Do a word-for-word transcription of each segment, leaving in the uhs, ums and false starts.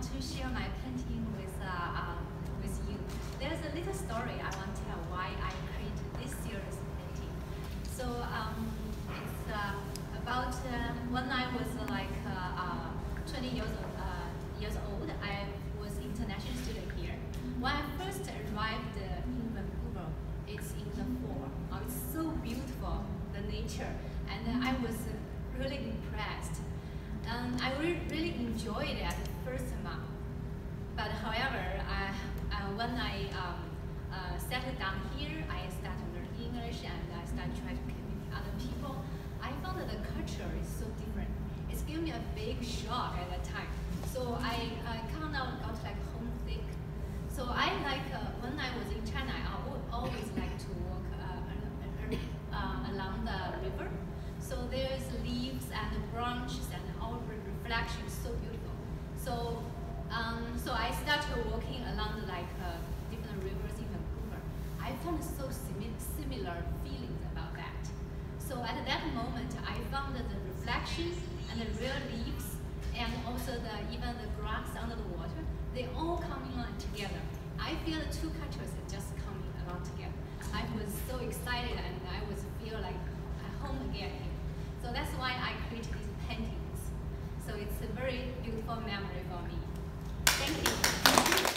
want to share my painting with uh, um, with you. There's a little story I want to tell why I created this series painting. So um, it's uh, about uh, when I was uh, like uh, uh, twenty years old, uh, years old. I was international student here. When I first arrived uh, in Vancouver, it's in the fall. Oh, it's so beautiful, the nature, and uh, I was uh, really impressed. Um, I re really enjoyed it at the first month. But however, I, uh, when I um, uh, settled down here, I started learning English and I started trying to connect with other people. I found that the culture is so different. It's given me a big shock at that time. So I uh, kind of got like homesick. So I like, uh, when I was in China, I always like to walk uh, uh, along the river. So there's leaves and branches and all reflections, so beautiful. So, um, so I started walking along the, like uh, different rivers in Vancouver. I found so simi similar feelings about that. So at that moment, I found that the reflections and the real leaves, and also the even the grass under the water, they all coming on together. I feel the two cultures are just coming along together. I was so excited and I was feel like at home again. So that's why I created these paintings. So it's a very beautiful memory for me. Thank you.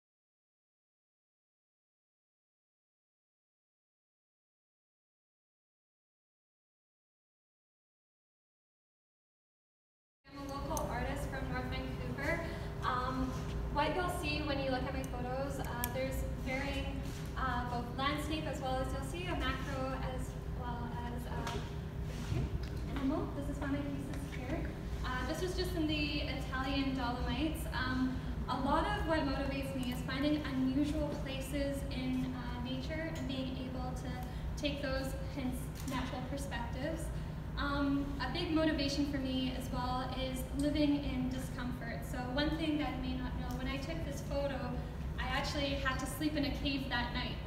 I'm a local artist from North Vancouver. Um, what you'll see when you look at my photos, uh, there's varying uh, both landscape as well as you'll see a macro as well as uh, animal. This is one of my pieces here. Uh, this was just in the Italian Dolomites. Um, a lot of what motivates me is finding unusual places in uh, nature and being able to take those hence natural perspectives. Um, a big motivation for me as well is living in discomfort. So one thing that you may not know, when I took this photo, I actually had to sleep in a cave that night.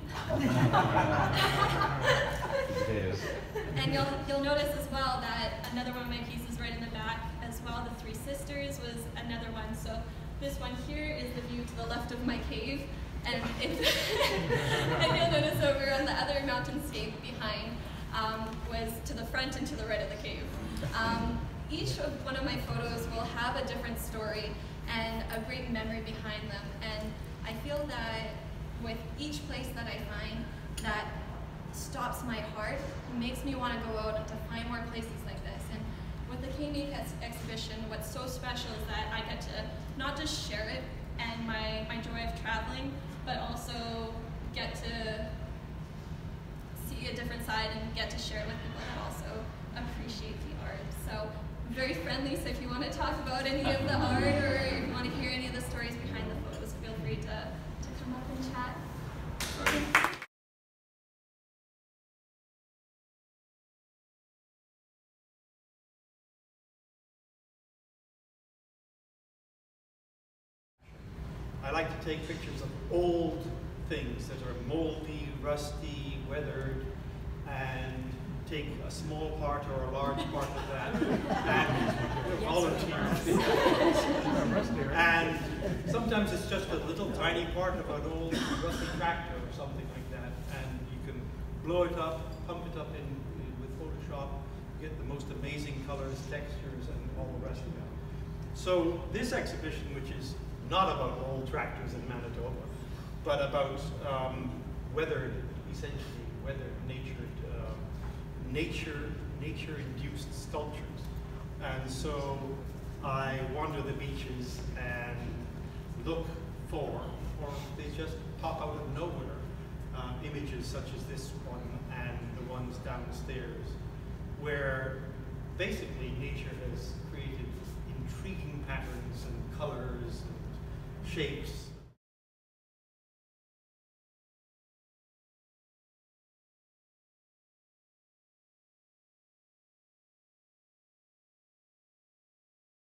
And you'll, you'll notice as well that another one of my pieces right in the back as well, the Three Sisters, was another one. So this one here is the view to the left of my cave. And, if, and you'll notice over on the other mountainscape behind um, was to the front and to the right of the cave. Um, each of one of my photos will have a different story and a great memory behind them. And I feel that with each place that I find that stops my heart, makes me want to go out and to find more places like this. And with the K-Make ex exhibition, what's so special is that I get to not just share it and my, my joy of traveling, but also get to see a different side and get to share it with people and also appreciate the art. So I'm very friendly, so if you want to talk about any of the art or if you want to hear any of the stories behind the photos, feel free to, to come up and chat. I like to take pictures of old things that are moldy, rusty, weathered, and take a small part or a large part of that and volunteer. And sometimes it's just a little tiny part of an old rusty tractor or something like that, and you can blow it up, pump it up in, in with Photoshop, get the most amazing colors, textures, and all the rest of it. So this exhibition, which is not about old tractors in Manitoba, but about um, weathered, essentially weathered, natured, uh, nature, nature-induced sculptures. And so I wander the beaches and look for, or they just pop out of nowhere, uh, images such as this one and the ones downstairs, where basically nature has created intriguing patterns and colors and shapes